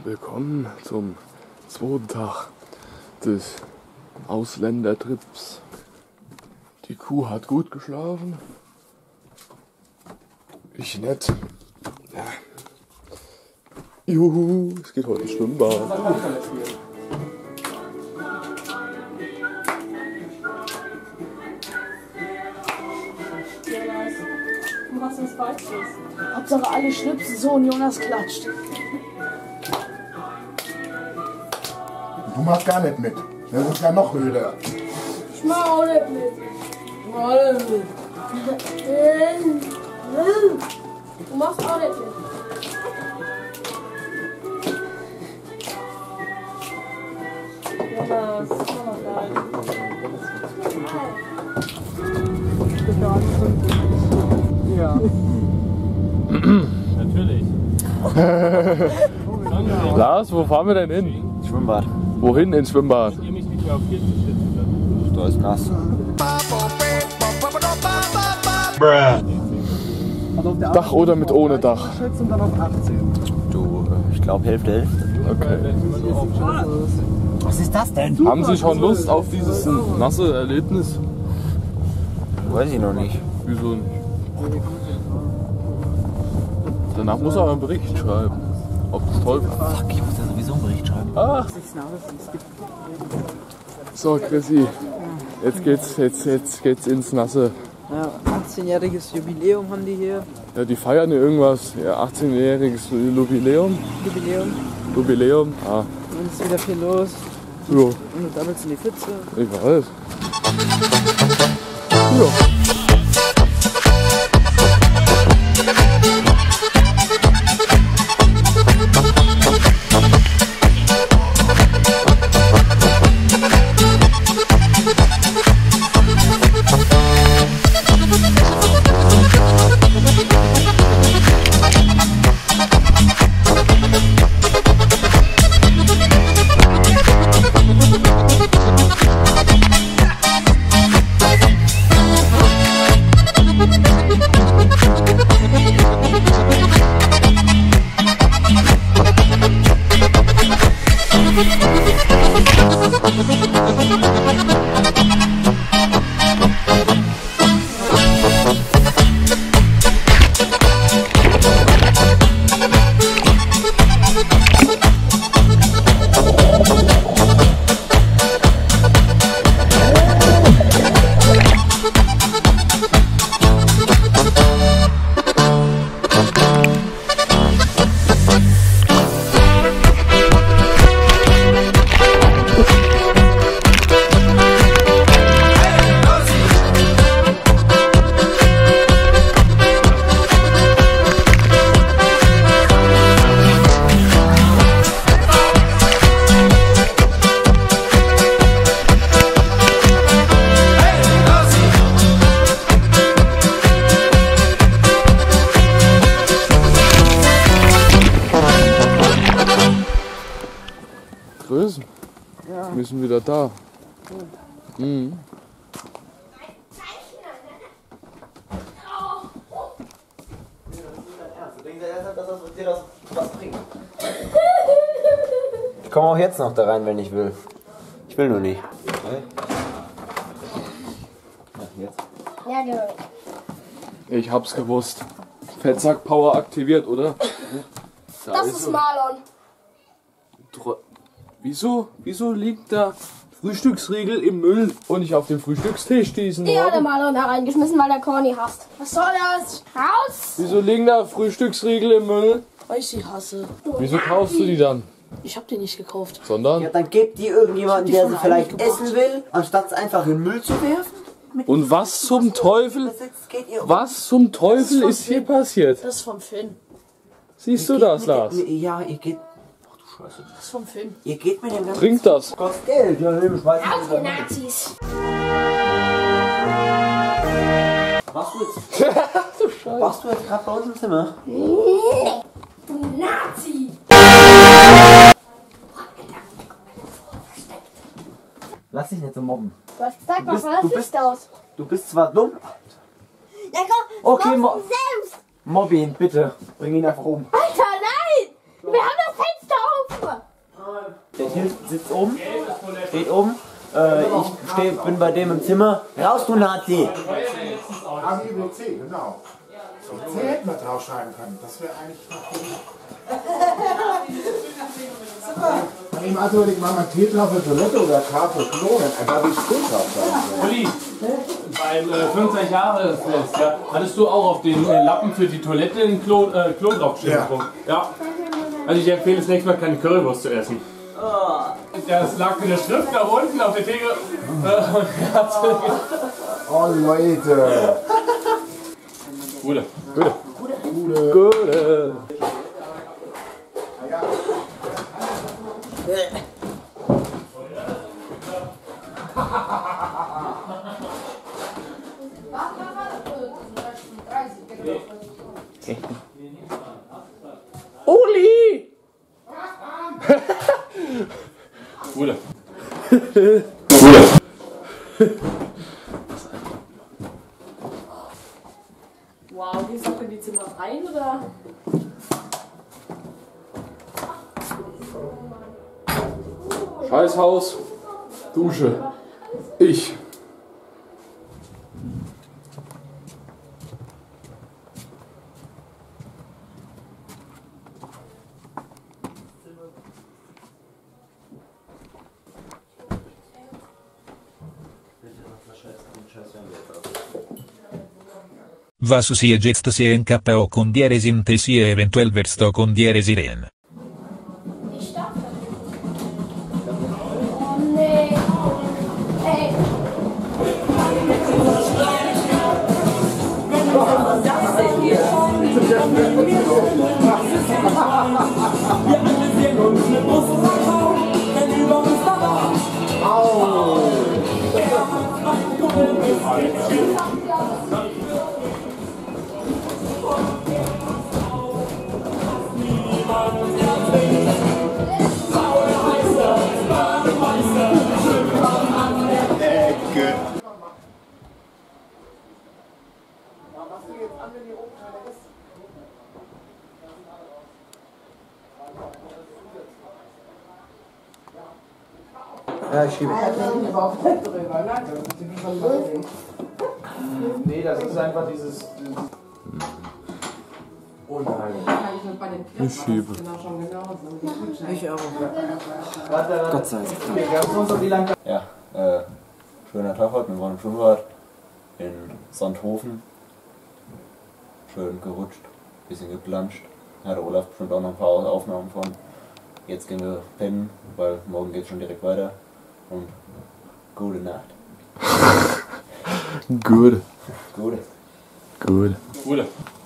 Willkommen zum zweiten Tag des Ausländertrips. Die Kuh hat gut geschlafen. Ich nicht. Ja. Juhu, es geht heute ins Schwimmbad. Was ist Falsches? Hauptsache alle schlüpfen so und Jonas klatscht. Du machst gar nicht mit. Das ist ja noch wilder. Ich mach auch nicht mit. Du machst auch nicht mit. Jonas, komm mal rein. Ja. Natürlich. Lars, wo fahren wir denn hin? Schwimmbad. Wohin ins Schwimmbad? Ihr mich nicht mehr auf 40 schätzen. Da ist nass. Dach oder mit ohne Dach? Und dann auf 18. Du, ich glaube Hälfte. Okay. Was ist das denn? Haben Sie schon Lust auf dieses nasse Erlebnis? Weiß ich noch nicht. Wieso nicht? Danach muss er einen Bericht schreiben, ob das toll war. Fuck, ich muss ja sowieso einen Bericht schreiben. Ach. So, Chrissy, jetzt geht's ins Nasse. Ja, 18-jähriges Jubiläum haben die hier. Ja, die feiern ja irgendwas. Ja, 18-jähriges Jubiläum. Jubiläum. Ah. Und es ist wieder viel los. Ja, Und du damals in die Pfütze. ich weiß. Ja. Größen? Ja. Wir sind wieder da. Mhm. Ich komme auch jetzt noch da rein, wenn ich will. Ich will nur nicht. Okay. Ja, jetzt. Ja, genau. Ich hab's gewusst. Fettsack Power aktiviert, oder? Da Das ist Marlon. Wieso liegt da Frühstücksriegel im Müll und nicht auf dem Frühstückstisch diesen Die hat der Morgen? Marlon da reingeschmissen, weil der Corny hasst. Was soll das? Raus! Wieso liegen da Frühstücksriegel im Müll? Weil ich sie hasse. Wieso kaufst du die dann? Ich hab die nicht gekauft. Sondern? Ja, dann gebt die irgendjemanden, der sie vielleicht essen will, anstatt es einfach in den Müll zu werfen. Und was zum Teufel? Das geht ihr Was zum Teufel ist hier passiert? Das ist vom Finn. Siehst du das, Lars? Ja, ihr geht. Ach du Scheiße. Das ist vom Finn. Ihr geht mit dem ganzen. Trink das. Kostet Geld. Ja, nee, schmeißen Raus, ihr Nazis! Warst du jetzt? Warst du jetzt gerade bei uns im Zimmer? Nee, du Nazi! Lass dich nicht so mobben. Du hast gesagt, mach mal das Licht aus. Du bist zwar dumm. Ja komm, Okay, mach ihn selbst! Mobb ihn, bitte. Bring ihn einfach um. Alter, nein! Wir haben das Fenster auf! Till sitzt oben, steht oben. Bin bei dem im Zimmer. Raus, du Nazi! AGBC, genau. C hätten wir draufschreiben können. Das wäre eigentlich noch gut. Kann ich mal also überlegen, machen wir Teetrafel Toilette oder Tafel Klonen? Einfach wie Teetrafel. Uli, beim 50 Jahre Fest, ja, hattest du auch auf den Lappen für die Toilette einen Klo draufgeschrieben? Ja. Also ich empfehle das nächste Mal keine Currywurst zu essen. Das lag in der Schrift da unten auf der Theke. Oh Leute. Gute. Uli! Gute. Wow, gehst du auch in die Zimmer rein oder? Scheißhaus, Dusche, ich. Va su si e gest si e NKO con dieresi int si e eventuell versto con dieresi ren. Ja, ich schiebe. Nee, das ist einfach dieses. Oh nein. Ich schiebe. Ich auch. Gott sei Dank. Ja, schöner Tag heute. Wir waren im Schwimmbad in Sonthofen. Schön gerutscht, bisschen geplanscht. Ja, der Olaf bestimmt auch noch ein paar Aufnahmen von. Jetzt gehen wir pennen, weil morgen geht es schon direkt weiter. Und gute Nacht. Gut. Gute. Gut. Gute.